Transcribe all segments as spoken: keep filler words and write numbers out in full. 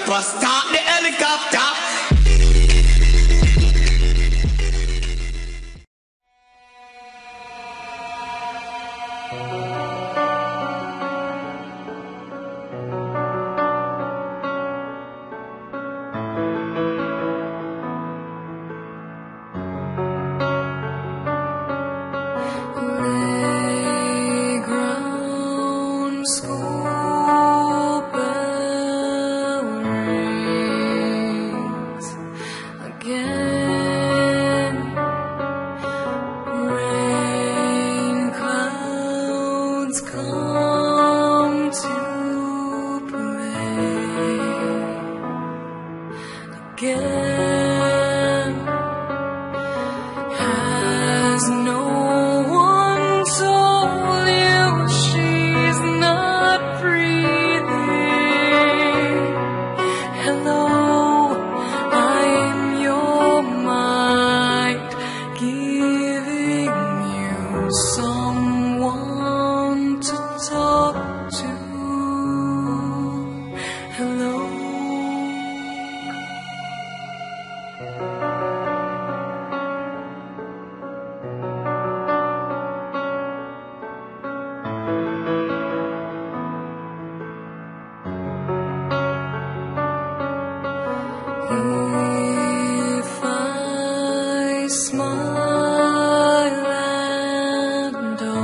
chopper, start the helicopter. Playground, school bell rings again. Rain clouds come to play again. Has no one told you she's not breathing? Hello, I'm your mind, giving you someone to talk to. Hello. If I smile and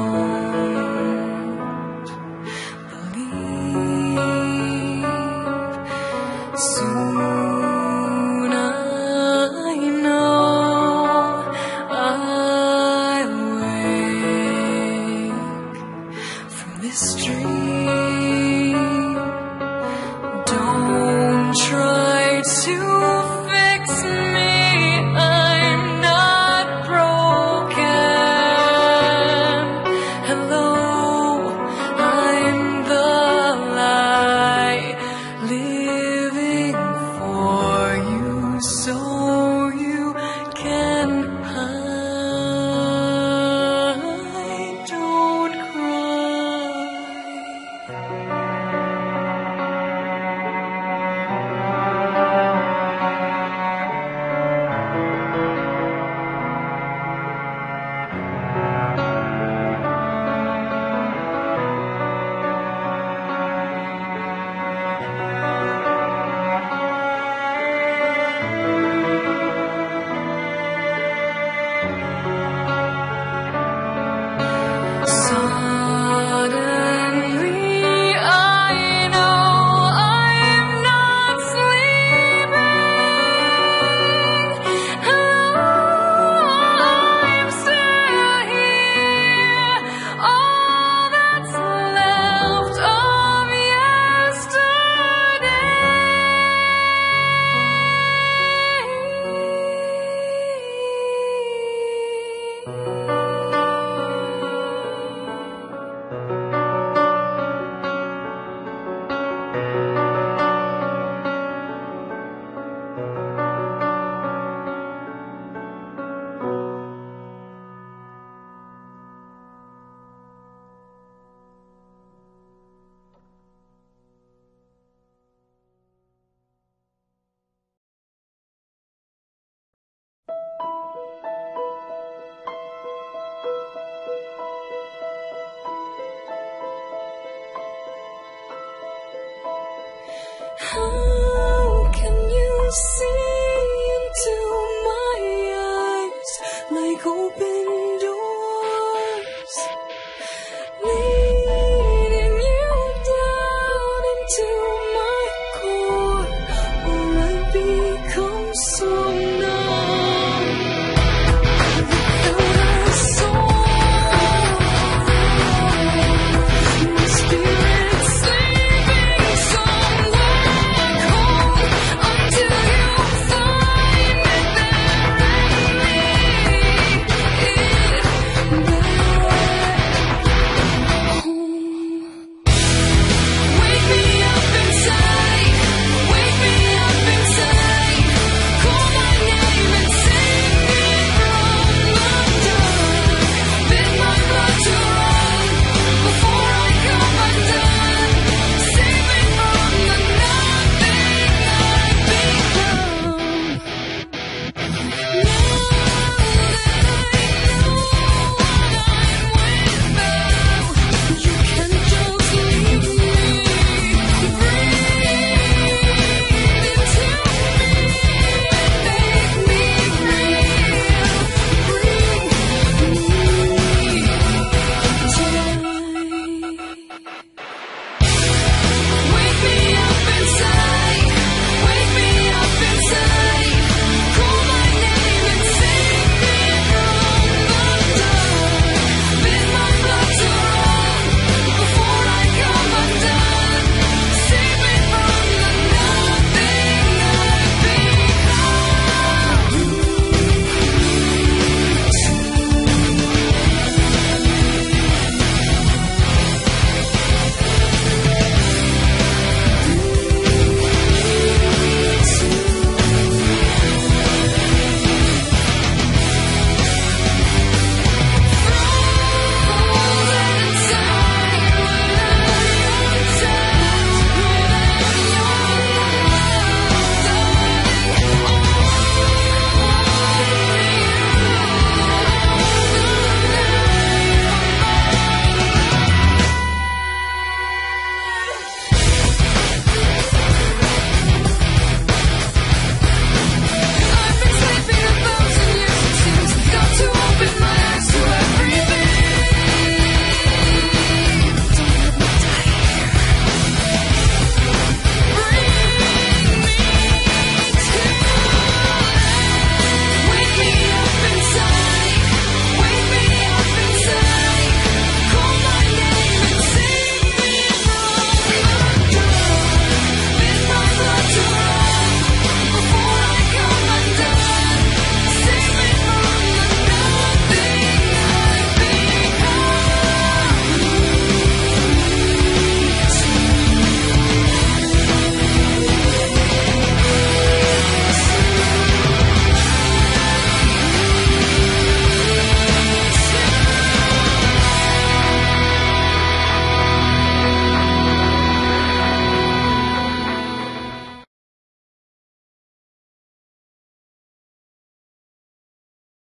don't believe, soon I know I'll wake from this dream. Don't try to fix me, I'm not broken. Hello, I'm the light, living for you so you can hide. Don't cry. Suddenly I know I'm not sleeping. Hello, I'm still here. All that's left of How can you see